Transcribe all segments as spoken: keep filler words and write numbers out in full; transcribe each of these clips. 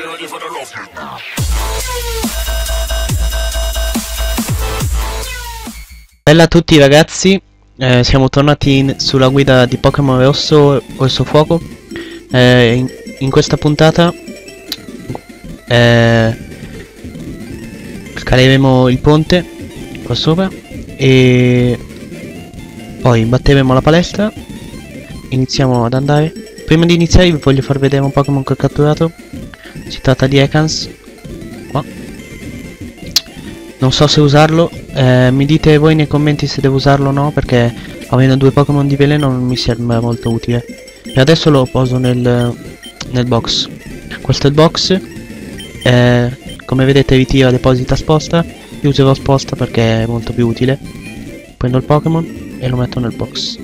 Bella a tutti ragazzi, eh, siamo tornati in, sulla guida di Pokémon Rosso Orso Fuoco. eh, in, in questa puntata eh, scaleremo il ponte qua sopra e poi batteremo la palestra. Iniziamo ad andare. Prima di iniziare vi voglio far vedere un Pokémon che ho catturato. Si tratta di Ekans. Qua. Non so se usarlo, eh, mi dite voi nei commenti se devo usarlo o no, perché avendo due Pokémon di veleno non mi sembra molto utile. E adesso lo poso nel, nel box. Questo è il box, eh, come vedete ritira, deposita, sposta. Io userò sposta perché è molto più utile. Prendo il Pokémon e lo metto nel box.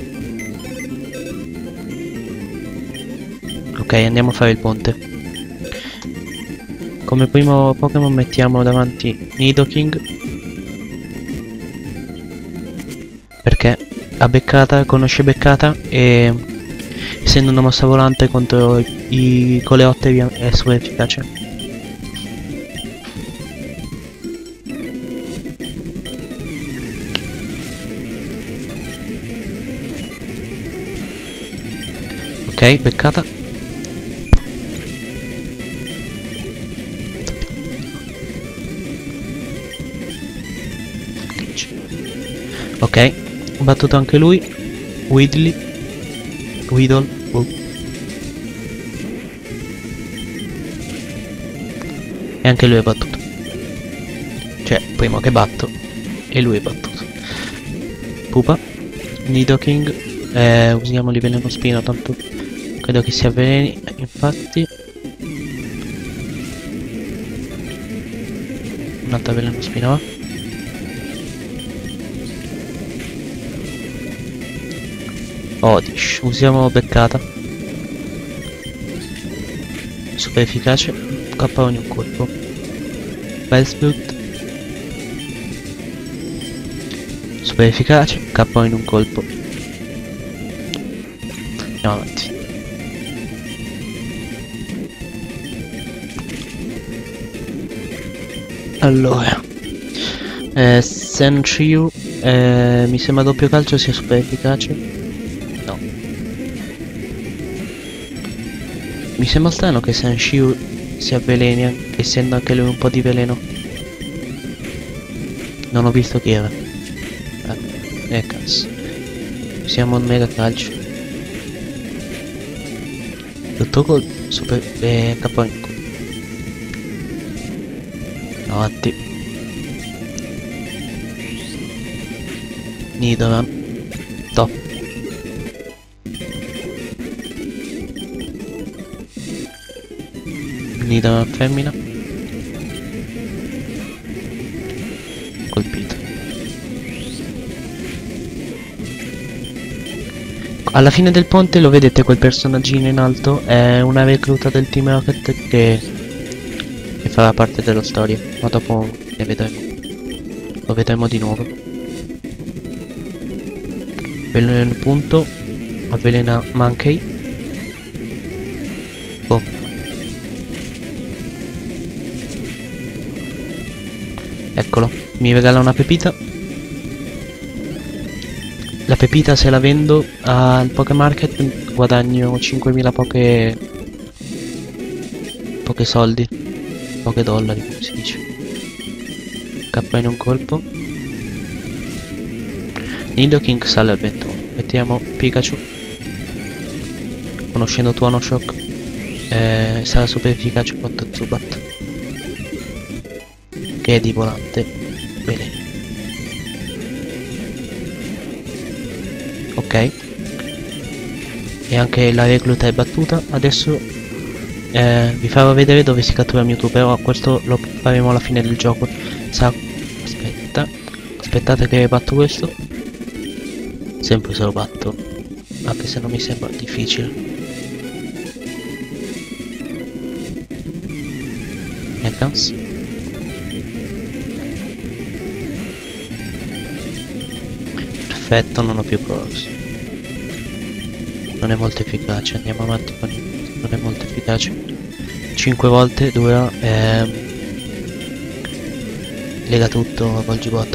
Ok, andiamo a fare il ponte. Come primo Pokémon mettiamo davanti Nidoking, perché ha beccata, conosce beccata e essendo una mossa volante contro i, i coleotteri è super efficace. Ok, beccata. Ok, ho battuto anche lui. Widley Weedle oh. E anche lui è battuto. Cioè, primo che batto e lui è battuto. Pupa Nidoking, eh, usiamo il veleno spino, tanto credo che si avveleni. Infatti un'altra veleno spino va. Odish, usiamo beccata. Super efficace, K O in un colpo. Bellsprout, super efficace, K O in un colpo. Andiamo avanti. Allora eh, Sandshrew, eh, mi sembra doppio calcio sia super efficace. No, mi sembra strano che Sandshrew si avveleni, essendo anche lui un po' di veleno. Non ho visto chi era. Ah, Ekans. Siamo un mega calcio. Tutto col super eh, capo. Avanti. Nidoran. Top. Nidoran femmina. Colpito. Alla fine del ponte lo vedete quel personaggino in alto? È una recluta del Team Rocket che, che farà parte della storia, ma dopo ne vedremo. Lo vedremo di nuovo. Veleno punto. Avvelena Mankey. Boh. Eccolo, mi regala una pepita. La pepita, se la vendo al Pokémarket guadagno cinquemila poche poche soldi, poche dollari come si dice. K in un colpo. Nidoking sale al ventone. Mettiamo Pikachu. Conoscendo Tuono Shock, eh, sarà super efficace contro Zubat, che è di volante veleno. Ok, e anche la recluta è battuta. Adesso eh, vi farò vedere dove si cattura Mewtwo, però questo lo faremo alla fine del gioco. Sa aspetta, aspettate che batto questo. Sempre se lo batto, anche se non mi sembra difficile. Ekans. Perfetto, non ho più cross. Non è molto efficace, andiamo avanti con il... non è molto efficace. cinque volte dura e lega tutto col gigotta.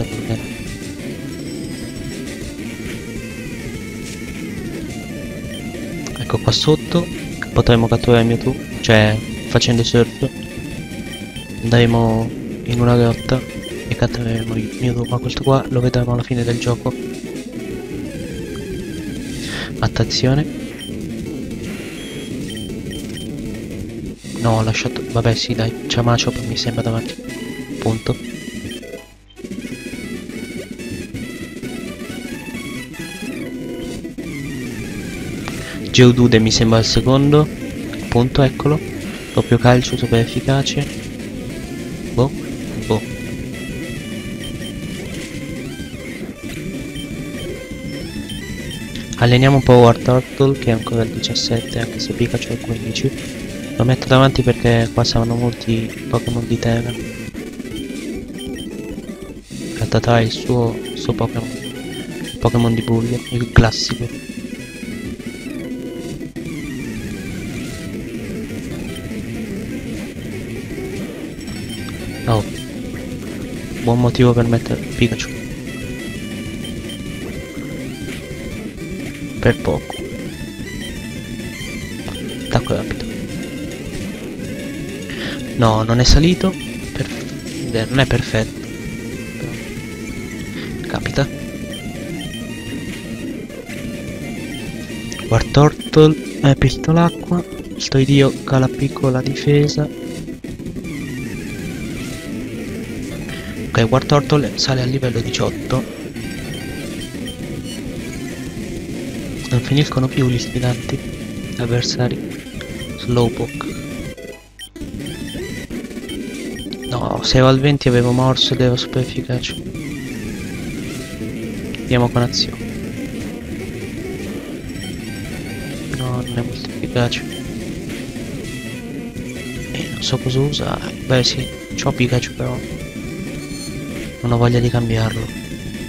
Ecco qua sotto potremmo catturare il Mewtwo, cioè facendo surf andremo in una grotta e cattureremo il Mewtwo, ma questo qua lo vedremo alla fine del gioco. Attenzione. No, ho lasciato... Vabbè sì dai, c'è Machop mi sembra davanti. Punto. Geodude mi sembra il secondo. Punto, eccolo. Doppio calcio super efficace. Boh. Boh. Alleniamo un po' Wartortle che è ancora il diciassette, anche se Pikachu è il quindici. Lo metto davanti perché qua saranno molti Pokémon di terra. Rattata è il suo, il suo Pokémon. Il Pokémon di buio, il classico. Oh. Buon motivo per mettere Pikachu. Per poco. Attacco rapido. No, non è salito. Per... non è perfetto. Però... capita. Wartortle è pistolacqua. Sto idio cala piccola difesa. Ok, Wartortle sale al livello diciotto. Non finiscono più gli sfidanti avversari. Slowpoke. No, se ero al venti avevo morso ed ero super efficace. Andiamo con azione. No, non è molto efficace. E non so cosa usare. Beh sì, c'ho Pikachu però non ho voglia di cambiarlo.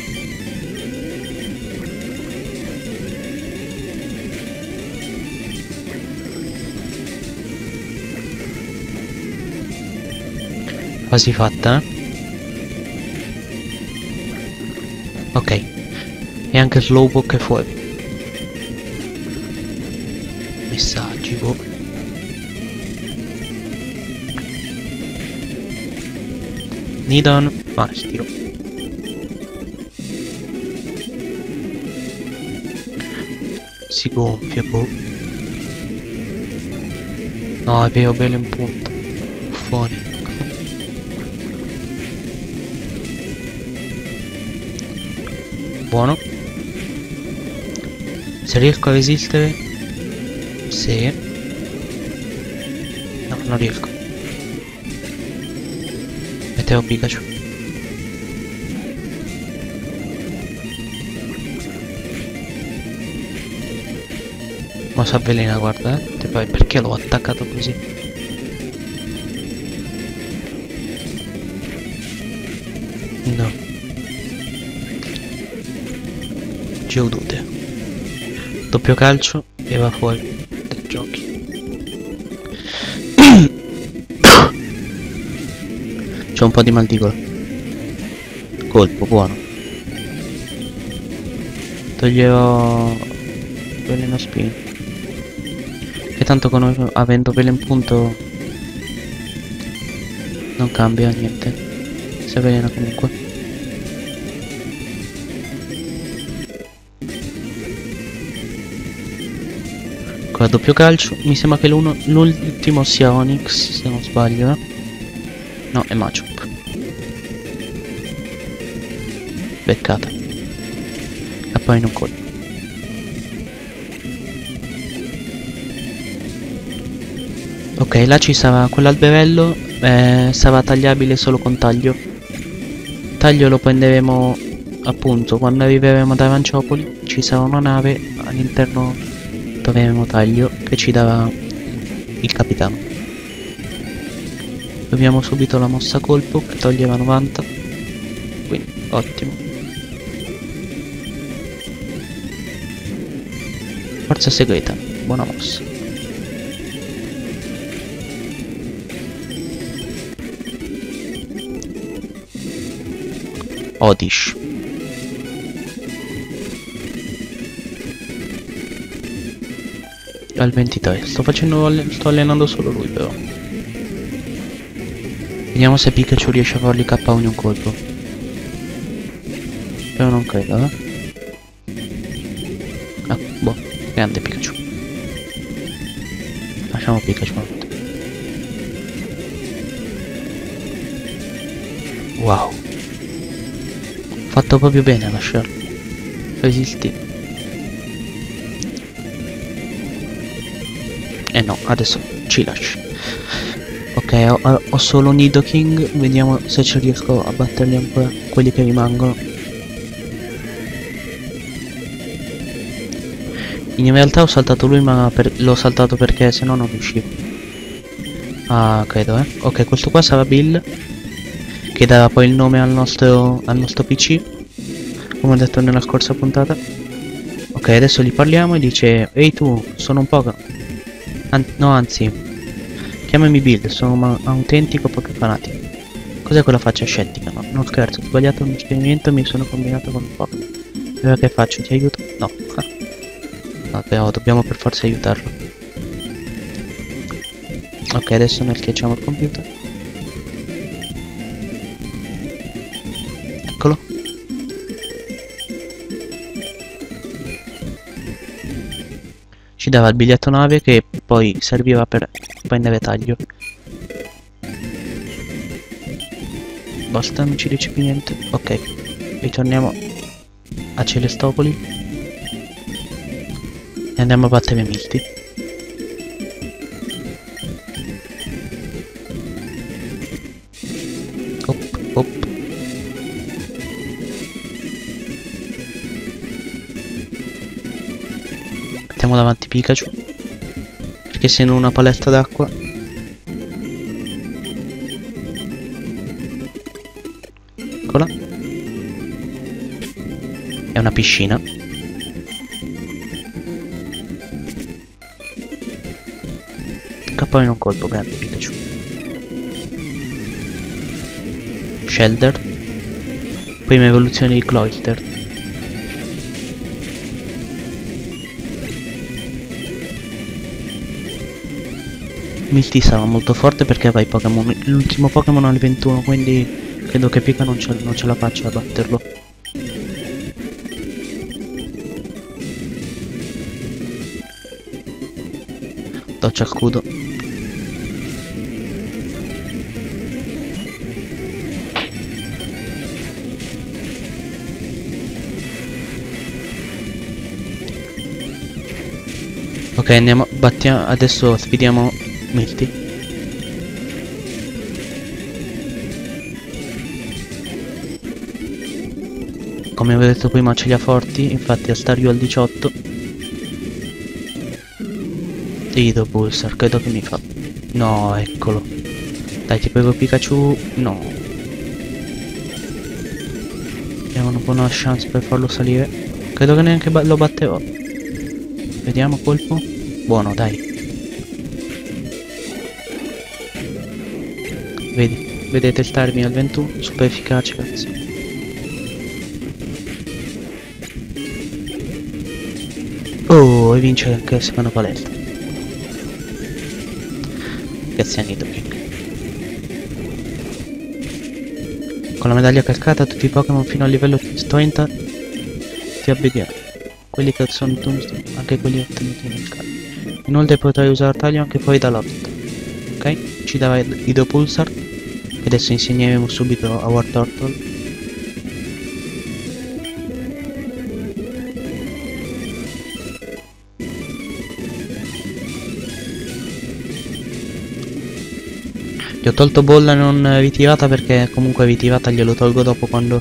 Quasi fatta, eh? Ok. E anche Slowpoke è fuori. Messaggi, boh. Nidon maschio. Si gonfia, boh. No, è vero, bello in punta. Fuori. Buono. Se riesco a resistere. Sì. No, non riesco. Mettevo Pikachu. Ma si avvelena, guarda, eh. E poi perché l'ho attaccato così? No. Geodude. Doppio calcio e va fuori dai giochi. C'è un po' di mal di gola. Colpo, buono. Toglierò veleno spino. Che tanto con, avendo velo in punto non cambia niente. Si avvelena comunque. A doppio calcio, mi sembra che l'ultimo sia Onix, se non sbaglio, eh? No, è Machop. Beccata. E poi non colpo. Ok, là ci sarà quell'alberello, eh, sarà tagliabile solo con taglio. Taglio lo prenderemo appunto quando arriveremo ad Aranciopoli. Ci sarà una nave all'interno. Troveremo taglio che ci darà il capitano. Proviamo subito la mossa colpo che toglieva novanta. Quindi ottimo. Forza segreta, buona mossa. Odish. Al ventitré. Sto facendo. Sto allenando solo lui però. Vediamo se Pikachu riesce a fargli K O in un colpo. Però non credo, eh. Ah, boh. Grande Pikachu. Lasciamo Pikachu. Wow. Fatto proprio bene a lasciarlo. Resisti. Eh no, adesso ci lasci. Ok, ho, ho solo Nidoking. Vediamo se ci riesco a batterli ancora quelli che rimangono. In realtà ho saltato lui, ma l'ho saltato perché se no non riuscivo. Ah, credo, eh. Ok, questo qua sarà Bill, che darà poi il nome al nostro, al nostro P C, come ho detto nella scorsa puntata. Ok, adesso gli parliamo e dice: ehi tu, sono un po'... An no, anzi, chiamami Bill, sono un autentico Pokémon fanatico. Cos'è quella faccia scettica? No, non scherzo, ho sbagliato un esperimento e mi sono combinato con un Pokémon. Allora che faccio? Ti aiuto? No. No, però dobbiamo per forza aiutarlo. Ok, adesso noi schiacciamo il computer. Eccolo. Ci dava il biglietto nave che poi serviva per prendere taglio. Basta, non ci dice più niente. Ok, ritorniamo a Celestopoli e andiamo a battere Milty. Op, op. Mettiamo davanti Pikachu, perché essendo una palestra d'acqua eccola, è una piscina. Poi in un colpo, grande Pikachu. Shelder. Prima evoluzione di Cloyster. Milty sarà molto forte perché va i Pokémon. L'ultimo Pokémon al ventuno, quindi credo che Pika non ce, non ce la faccia a batterlo. Doccia al scudo. Ok, andiamo, battiamo, adesso sfidiamo Milty. Come avevo detto prima ce li ha forti, infatti a Stario al diciotto. Ido Pulsar, credo che mi fa. No, eccolo. Dai, ti prego Pikachu. No. Abbiamo una buona chance per farlo salire. Credo che neanche lo batterò. Vediamo colpo. Buono, dai. Vedi, vedete il timing al ventuno, super efficace, ragazzi. Oh, e vince anche la seconda palestra. Grazie a Nidoking. Con la medaglia calcata tutti i Pokémon fino al livello trenta ti obbediranno. Quelli che sono Tombstone, anche quelli ottenuti nel caso. Inoltre potrai usare taglio anche fuori dalla lotta. Ok? Ci darà Ido Pulsar, che adesso insegneremo subito a War Turtle. Gli ho tolto bolla non ritirata perché comunque ritirata glielo tolgo dopo quando...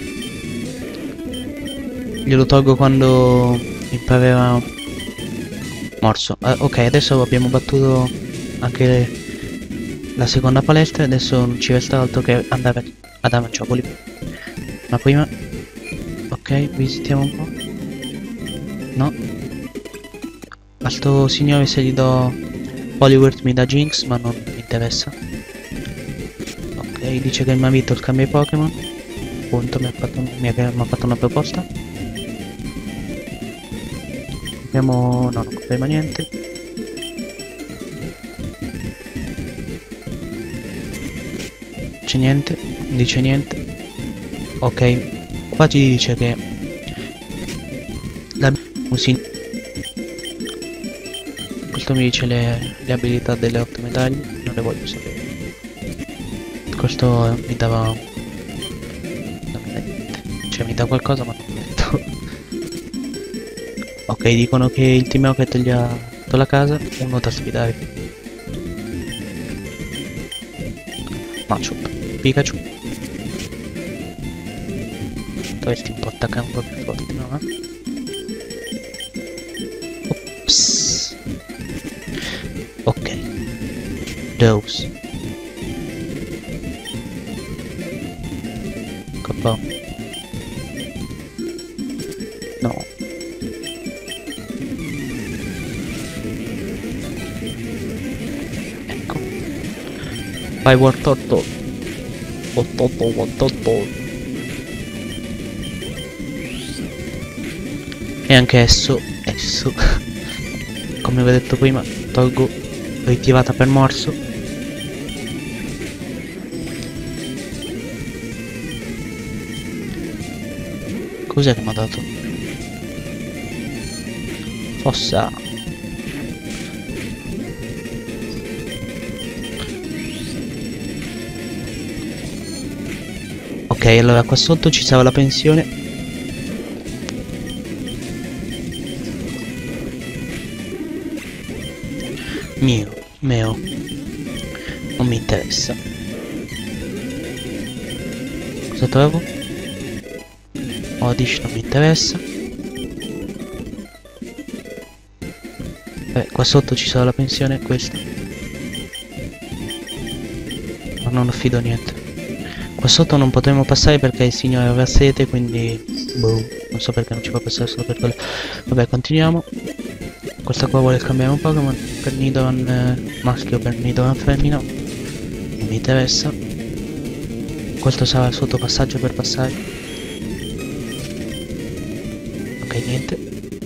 Glielo tolgo quando imparerà morso. Eh, ok, adesso abbiamo battuto anche la seconda palestra e adesso non ci resta altro che andare ad Avanciopoli. Ma prima... Ok, visitiamo un po'. No. A sto signore se gli do Poliwhirl mi dà Jinx, ma non mi interessa. Ok, dice che mi ha vinto il cambio Pokémon. appunto mi ha fatto, mi ha, mi ha fatto una proposta. Abbiamo... no, non conferma niente. C'è niente, non dice niente. Ok, qua ci dice che la usi... questo mi dice le, le abilità delle otto medaglie, non le voglio sapere. Questo mi dava... non mi dà niente. Cioè mi dà qualcosa ma non mi detto. Ok, dicono che il Team Rocket gli ha dato la casa, uno da sfidare. Machup, Pikachu. Dovresti un po' attaccare un po' più forte, no? Ops. Ok. Dose. K O. No. Ecco. Vai War Turtle. Ottotto, ottotto. E anche esso, esso, come vi ho detto prima, tolgo ritirata per morso. Cos'è che mi ha dato? Fossa. Ok, allora qua sotto ci sarà la pensione. Mio, meo, non mi interessa. Cosa trovo? Odish non mi interessa. Vabbè, qua sotto ci sarà la pensione, questa. Ma non affido niente. Qua sotto non potremo passare perché il signore aveva sete, quindi... boh, non so perché non ci fa passare solo per quello. Vabbè, continuiamo. Questa qua vuole cambiare un Pokémon per Nidorn eh, maschio, per Nidorn femmina. Non mi interessa. Questo sarà il sottopassaggio per passare. Ok, niente.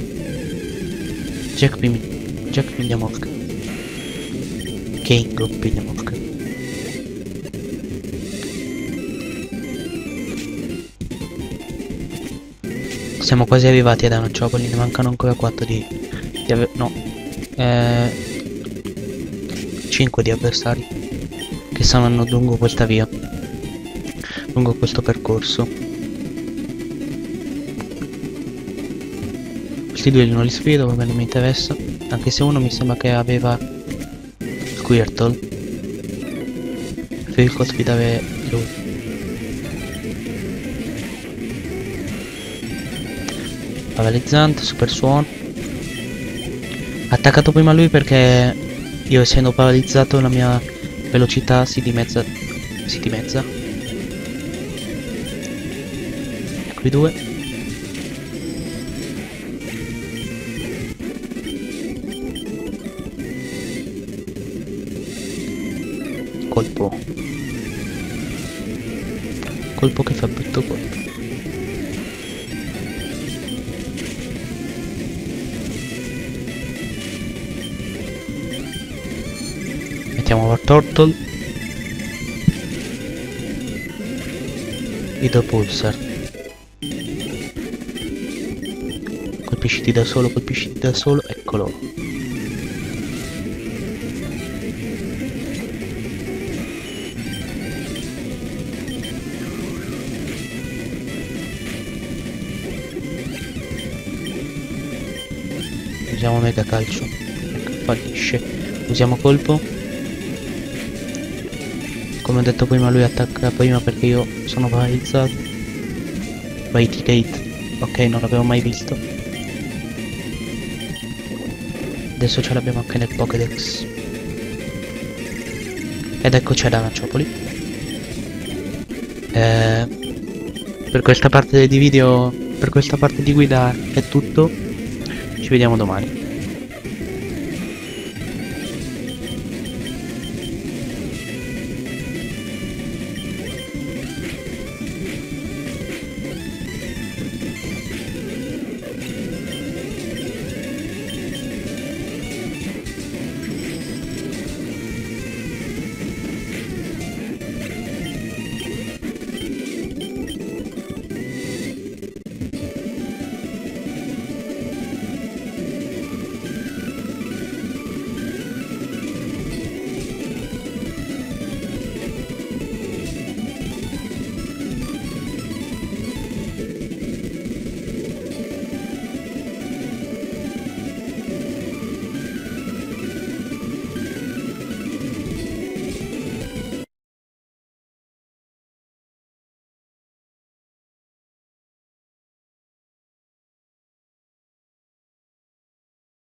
Jack Pim... Jack Pigliamorca. King Pigliamorca. Siamo quasi arrivati ad Ananciopoli, ne mancano ancora quattro di... di no, eh, cinque di avversari che saranno lungo questa via, lungo questo percorso. Questi due non li sfido, vabbè, non mi interessa, anche se uno mi sembra che aveva Squirtle. Preferisco sfidare lui. Paralizzante, super suono. Attaccato prima lui perché io, essendo paralizzato, la mia velocità si dimezza. Si dimezza. Ecco i due. Colpo. Colpo che fa brutto colpo. Mettiamo War Turtle. Hydro Pulsar. Colpisciti da solo, colpisciti da solo, eccolo. Usiamo Mega Calcio. Ecco, fallisce. Usiamo colpo. Come ho detto prima, lui attacca prima perché io sono paralizzato. Vai T-Gate. Ok, non l'avevo mai visto. Adesso ce l'abbiamo anche nel Pokédex. Ed eccoci ad Ananciopoli. Eh, per questa parte di video, per questa parte di guida è tutto. Ci vediamo domani.